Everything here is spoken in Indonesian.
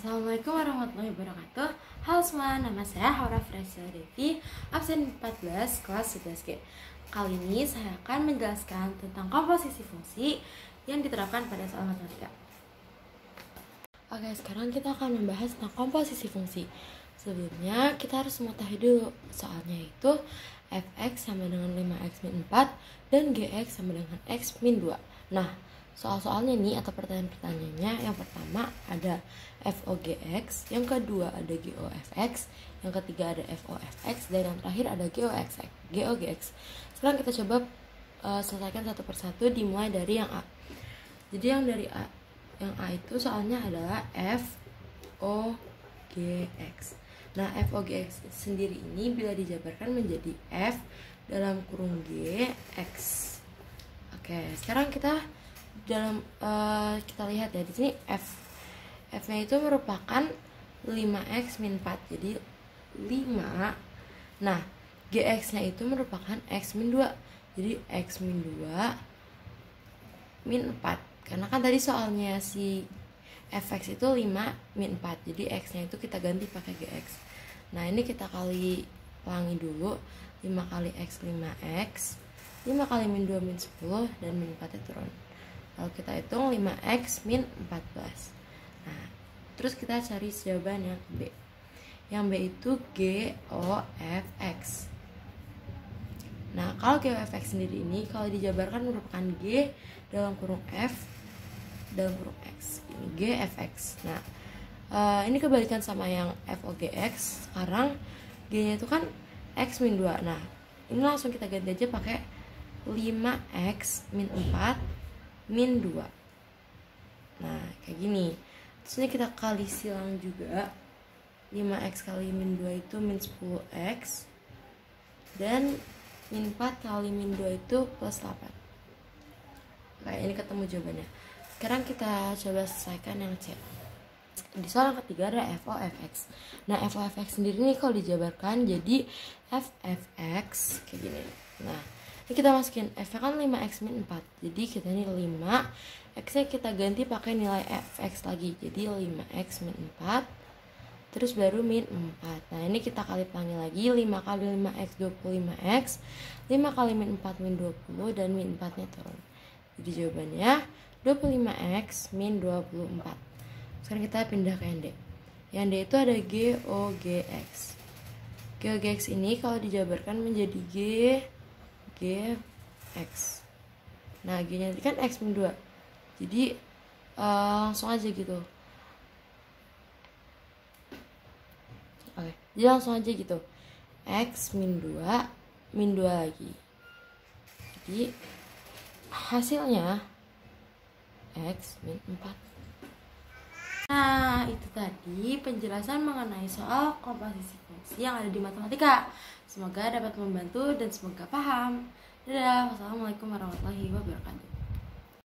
Assalamualaikum warahmatullahi wabarakatuh. Halo semua, nama saya Haura Fresa Devi, absen 14 kelas 11G. Kali ini saya akan menjelaskan tentang komposisi fungsi yang diterapkan pada soal matematika. Oke, sekarang kita akan membahas tentang komposisi fungsi. Sebelumnya kita harus mengetahui dulu soalnya itu fx sama dengan 5x min 4 dan gx sama dengan x min 2. Nah, soal-soalnya nih atau pertanyaan-pertanyaannya, yang pertama ada FOGX, yang kedua ada GOFX, yang ketiga ada FOFX, dan yang terakhir ada GOGX. Sekarang kita coba selesaikan satu persatu dimulai dari yang A. Jadi yang A itu soalnya adalah FOGX. Nah, FOGX sendiri ini bila dijabarkan menjadi F dalam kurung G X. Oke, sekarang kita lihat ya di sini F-nya itu merupakan 5x min 4. Jadi 5. Nah, GX-nya itu merupakan x min 2. Jadi x min 2 min 4. Karena kan tadi soalnya si fx itu 5 min 4. Jadi x-nya itu kita ganti pakai GX. Nah, ini kita pelangi dulu. 5 kali x 5x. 5 kali min 2 min 10 dan min 4-nya turun. Lalu kita hitung 5x min 14. Nah, terus kita cari jawaban yang B. Yang B itu GOFX. Nah, kalau GOFX sendiri ini kalau dijabarkan merupakan G dalam kurung F dalam kurung X. Ini GFX. Nah, ini kebalikan sama yang FOGX. Sekarang G-nya itu kan X min 2. Nah, ini langsung kita ganti aja pakai 5x min 4 min 2. Nah, kayak gini. Terus ini kita kali silang juga. 5x kali min 2 itu min 10x. Dan min 4 kali min 2 itu plus 8. Oke, ini ketemu jawabannya. Sekarang kita coba selesaikan yang C. Di soal yang ketiga ada FOFX. Nah, FOFX sendiri nih kalau dijabarkan jadi FFX kayak gini. Nah, ini kita masukin F-nya kan 5x min 4. Jadi kita ini 5, X-nya kita ganti pakai nilai fx lagi. Jadi 5x min 4 terus baru min 4. Nah, ini kita kali pelangi lagi. 5 kali 5x 25x. 5 kali min 4 min 20 dan min 4-nya turun. Jadi jawabannya 25x min 24. Sekarang kita pindah ke yang D. Yang D itu ada GOGX. GOGX ini kalau dijabarkan menjadi GX. Nah, G-nya kan X min 2. Jadi langsung aja gitu. Oke, jadi langsung aja gitu. X min 2 min 2 lagi. Jadi hasilnya X min 4. Nah, itu tadi penjelasan mengenai soal komposisi fungsi yang ada di matematika. Semoga dapat membantu dan semoga paham. Dadah, wassalamualaikum warahmatullahi wabarakatuh.